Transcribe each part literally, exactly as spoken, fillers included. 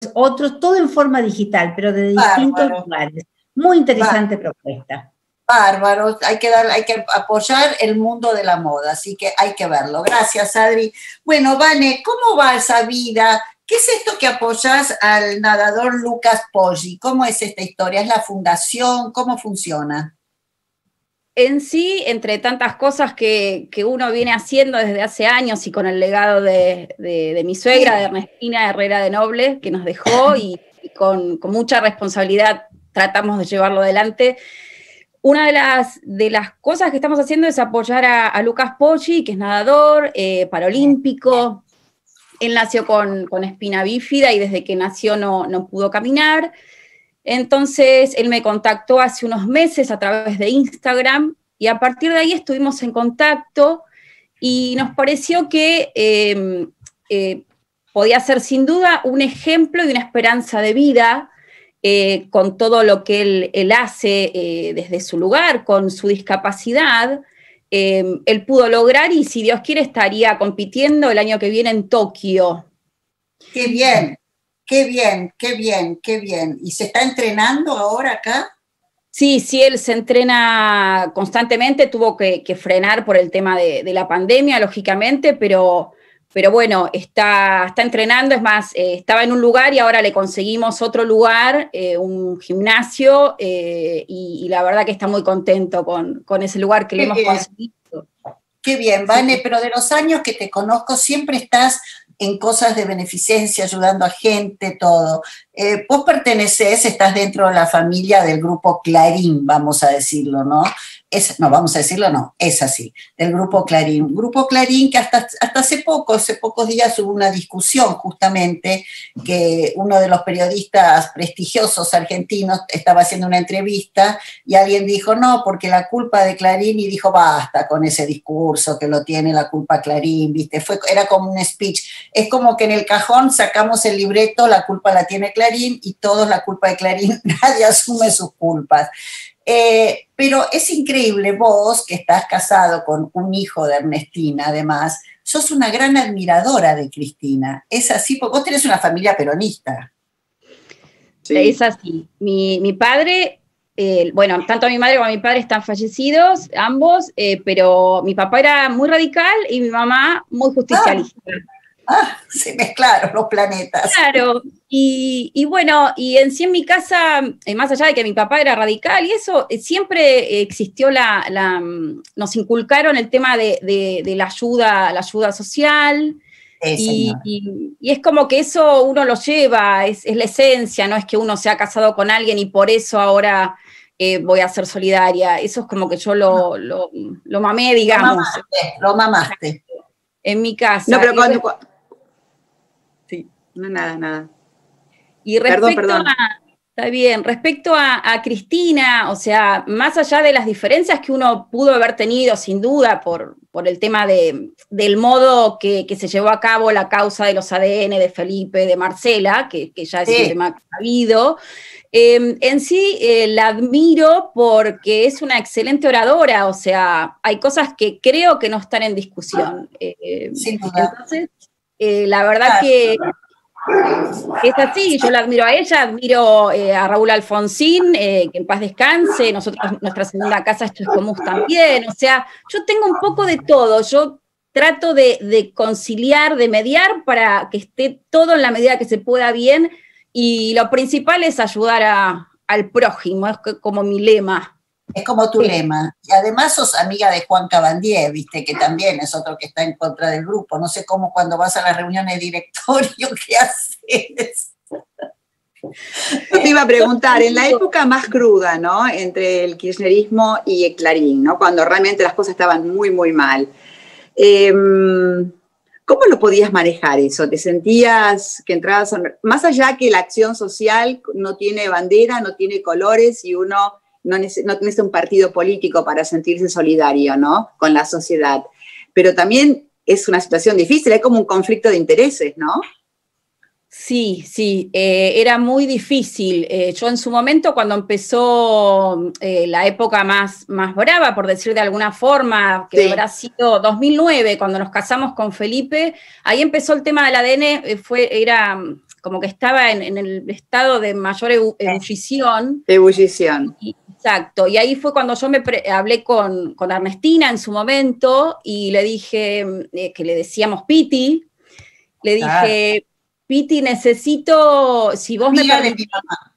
después otros, todo en forma digital, pero de distintos Bárbaro. lugares. Muy interesante Bárbaro. propuesta. Bárbaro, hay que dar, hay que apoyar el mundo de la moda, así que hay que verlo. Gracias, Adri. Bueno, Vane, ¿cómo va esa vida? ¿Qué es esto que apoyás al nadador Lucas Poggi? ¿Cómo es esta historia? ¿Es la fundación? ¿Cómo funciona? En sí, entre tantas cosas que, que uno viene haciendo desde hace años y con el legado de, de, de mi suegra, de Ernestina Herrera de Noble, que nos dejó y, y con, con mucha responsabilidad tratamos de llevarlo adelante. Una de las, de las cosas que estamos haciendo es apoyar a, a Lucas Poggi, que es nadador, eh, paralímpico. Él nació con, con espina bífida y desde que nació no, no pudo caminar. Entonces, él me contactó hace unos meses a través de Instagram y a partir de ahí estuvimos en contacto y nos pareció que eh, eh, podía ser sin duda un ejemplo y una esperanza de vida. Eh, con todo lo que él, él hace eh, desde su lugar, con su discapacidad, eh, él pudo lograr y si Dios quiere estaría compitiendo el año que viene en Tokio. ¡Qué bien! ¡Qué bien! ¡Qué bien! ¡Qué bien! ¿Y se está entrenando ahora acá? Sí, sí, él se entrena constantemente, tuvo que, que frenar por el tema de, de la pandemia, lógicamente, pero... Pero bueno, está, está entrenando, es más, eh, estaba en un lugar y ahora le conseguimos otro lugar, eh, un gimnasio, eh, y, y la verdad que está muy contento con, con ese lugar que Qué le hemos bien. conseguido. Qué bien, Vane, sí. Pero de los años que te conozco siempre estás en cosas de beneficencia, ayudando a gente, todo. Eh, vos pertenecés, estás dentro de la familia del grupo Clarín, vamos a decirlo, ¿no? Es, no, vamos a decirlo, no, es así, del Grupo Clarín. Grupo Clarín que hasta, hasta hace poco, hace pocos días hubo una discusión justamente que uno de los periodistas prestigiosos argentinos estaba haciendo una entrevista y alguien dijo, no, porque la culpa de Clarín, y dijo, basta con ese discurso que lo tiene la culpa Clarín, ¿viste? Fue, era como un speech. Es como que en el cajón sacamos el libreto, la culpa la tiene Clarín y todos la culpa de Clarín, nadie asume sus culpas. Eh, pero es increíble, vos que estás casado con un hijo de Ernestina, además, sos una gran admiradora de Cristina. Es así, porque vos tenés una familia peronista. Sí. Es así. Mi, mi padre, eh, bueno, tanto mi madre como mi padre están fallecidos, ambos, eh, pero mi papá era muy radical y mi mamá muy justicialista. Ah. Ah, se mezclaron los planetas. Claro, y, y bueno, y en sí en mi casa, eh, más allá de que mi papá era radical y eso, eh, siempre existió la, la, nos inculcaron el tema de, de, de la ayuda, la ayuda social, y, y, y es como que eso uno lo lleva, es, es la esencia, no es que uno se ha casado con alguien y por eso ahora eh, voy a ser solidaria, eso es como que yo lo, lo, lo mamé, digamos. Lo mamaste, lo mamaste. En mi casa. No, pero cuando... Sí, no, nada, nada. Y respecto perdón, perdón. a, está bien, respecto a, a Cristina, o sea, más allá de las diferencias que uno pudo haber tenido, sin duda, por, por el tema de, del modo que, que se llevó a cabo la causa de los A D N de Felipe, de Marcela, que, que ya es sí. un tema que ha habido, eh, en sí eh, la admiro porque es una excelente oradora, o sea, hay cosas que creo que no están en discusión. Eh, sin duda. Entonces, Eh, la verdad que es así, yo la admiro a ella, admiro eh, a Raúl Alfonsín, eh, que en paz descanse, nosotros, nuestra segunda casa es Chascomús también, o sea, yo tengo un poco de todo, yo trato de, de conciliar, de mediar para que esté todo en la medida que se pueda bien, y lo principal es ayudar a, al prójimo, es como mi lema. Es como tu sí. lema. Y además sos amiga de Juan Cabandier, viste, que también es otro que está en contra del grupo. No sé cómo cuando vas a las reuniones de directorio, ¿qué haces? Te iba a preguntar, en la época más cruda, ¿no? Entre el kirchnerismo y el Clarín, ¿no? Cuando realmente las cosas estaban muy, muy mal. Eh, ¿Cómo lo podías manejar eso? ¿Te sentías que entrabas, a, más allá que la acción social no tiene bandera, no tiene colores y uno... No, no tenés un partido político para sentirse solidario, ¿no? Con la sociedad. Pero también es una situación difícil, hay como un conflicto de intereses, ¿no? Sí, sí, eh, era muy difícil. Eh, yo en su momento, cuando empezó eh, la época más, más brava, por decir de alguna forma, que Sí. habrá sido dos mil nueve, cuando nos casamos con Felipe, ahí empezó el tema del A D N, eh, fue, era como que estaba en, en el estado de mayor ebu- ebullición. Ebullición. Y- Exacto, y ahí fue cuando yo me pre- hablé con, con Ernestina en su momento y le dije, eh, que le decíamos Piti, le dije, Piti, necesito, si vos Amiga me de mi permitís, mamá.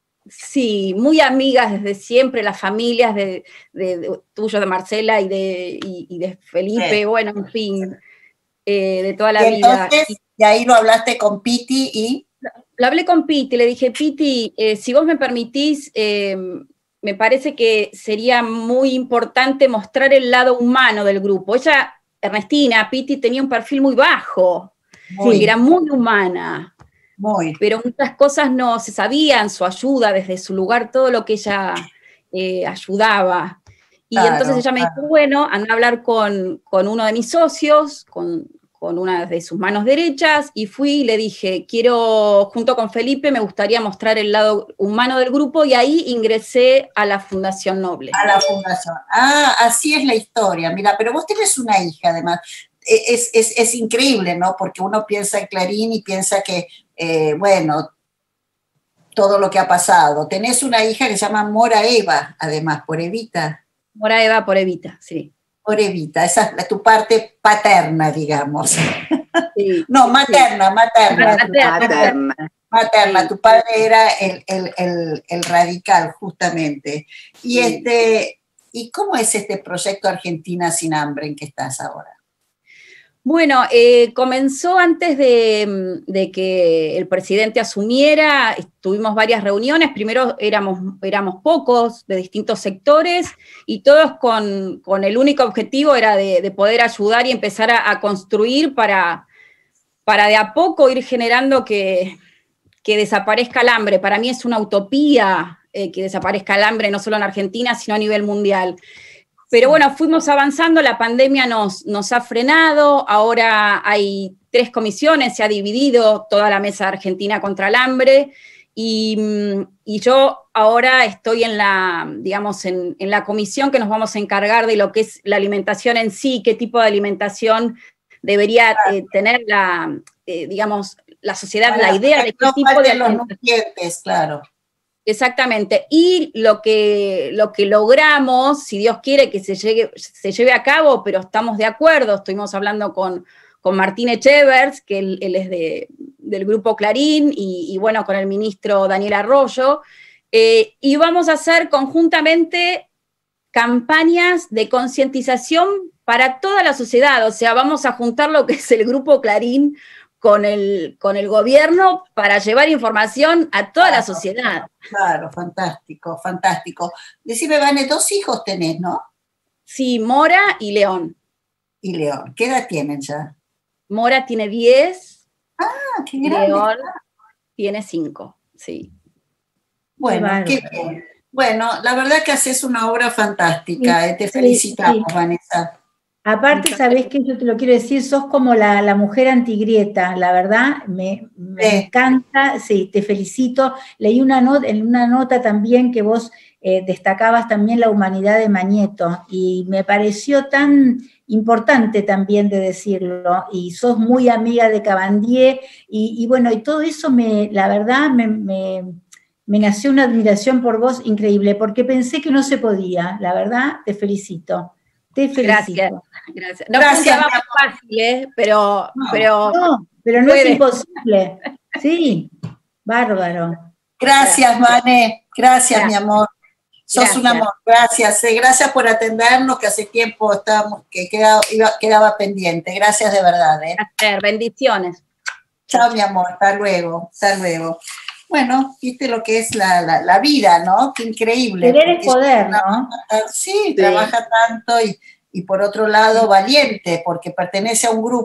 sí, muy amigas desde siempre, las familias de, de, de tuyo, de Marcela y de, y, y de Felipe, Sí. bueno, en fin, eh, de toda Y la vida. entonces, Y de ahí lo hablaste con Piti y... lo hablé con Piti, le dije, Piti, eh, si vos me permitís, eh, me parece que sería muy importante mostrar el lado humano del grupo. Ella, Ernestina, Piti, tenía un perfil muy bajo, Muy, era muy humana, muy. pero muchas cosas no se sabían, su ayuda desde su lugar, todo lo que ella eh, ayudaba. Y Claro, entonces ella me claro. dijo, bueno, anda a hablar con, con uno de mis socios, con, con una de sus manos derechas, y fui y le dije, quiero, junto con Felipe, me gustaría mostrar el lado humano del grupo, y ahí ingresé a la Fundación Noble. A la fundación. Ah, así es la historia. Mira, pero vos tenés una hija, además. Es, es, es increíble, ¿no? Porque uno piensa en Clarín y piensa que, eh, bueno, todo lo que ha pasado. Tenés una hija que se llama Mora Eva, además, por Evita. Mora Eva por Evita, sí. Por Evita, esa es tu parte paterna, digamos. Sí, No, sí, materna, sí. materna. Materna. Materna. Materna, Sí. tu padre era el, el, el, el radical, justamente. Y, Sí. este, ¿y cómo es este proyecto Argentina sin hambre en que estás ahora? Bueno, eh, comenzó antes de, de que el presidente asumiera, tuvimos varias reuniones, primero éramos, éramos pocos de distintos sectores y todos con, con el único objetivo era de, de poder ayudar y empezar a, a construir para, para de a poco ir generando que, que desaparezca el hambre. Para mí es una utopía eh, que desaparezca el hambre, no solo en Argentina, sino a nivel mundial. Pero bueno, fuimos avanzando, la pandemia nos, nos ha frenado, ahora hay tres comisiones, se ha dividido toda la mesa Argentina contra el hambre, y, y yo ahora estoy en la, digamos, en, en la comisión que nos vamos a encargar de lo que es la alimentación en sí, qué tipo de alimentación debería eh, tener la, eh, digamos, la sociedad, Para, la idea para de que qué no tipo de falten los alimentación. nutrientes, claro. Exactamente, y lo que, lo que logramos, si Dios quiere que se, llegue, se lleve a cabo, pero estamos de acuerdo, estuvimos hablando con, con Martín Echevers, que él, él es de, del Grupo Clarín, y, y bueno, con el ministro Daniel Arroyo, eh, y vamos a hacer conjuntamente campañas de concientización para toda la sociedad, o sea, vamos a juntar lo que es el Grupo Clarín con el, con el gobierno para llevar información a toda Claro, la sociedad. Claro, fantástico, fantástico. Decime, Vane, dos hijos tenés, ¿no? Sí, Mora y León. Y León, ¿qué edad tienen ya? Mora tiene diez, Ah, qué grande. León tiene cinco, sí. Bueno, Qué qué bien. Bueno, la verdad que haces una obra fantástica, Sí, eh, te sí, felicitamos, sí. Vanessa. Aparte, Muchas sabés que yo te lo quiero decir, sos como la, la mujer antigrieta, la verdad, me, me Sí. encanta, sí, te felicito. Leí una nota, en una nota también que vos eh, destacabas también la humanidad de Mañeto, y me pareció tan importante también de decirlo, y sos muy amiga de Cabandier, y, y bueno, y todo eso, me, la verdad, me, me, me nació una admiración por vos increíble, porque pensé que no se podía, la verdad, te felicito. Te felicito. Gracias, gracias. No Gracias, fue un trabajo fácil, ¿eh? pero, No, pero, No, pero no puede. es imposible. Sí, bárbaro. Gracias, Vane. Gracias, Gracias. mi amor. Sos Gracias. un amor. Gracias. eh, Gracias por atendernos, que hace tiempo estábamos, que quedaba, iba, quedaba pendiente. Gracias de verdad. ¿eh? Placer, bendiciones. Chao, mi amor. Hasta luego. Hasta luego. Bueno, viste lo que es la, la, la vida, ¿no? Qué increíble. Querer es porque poder, ella ¿no? trabaja- Sí, trabaja tanto y, y por otro lado valiente, porque pertenece a un grupo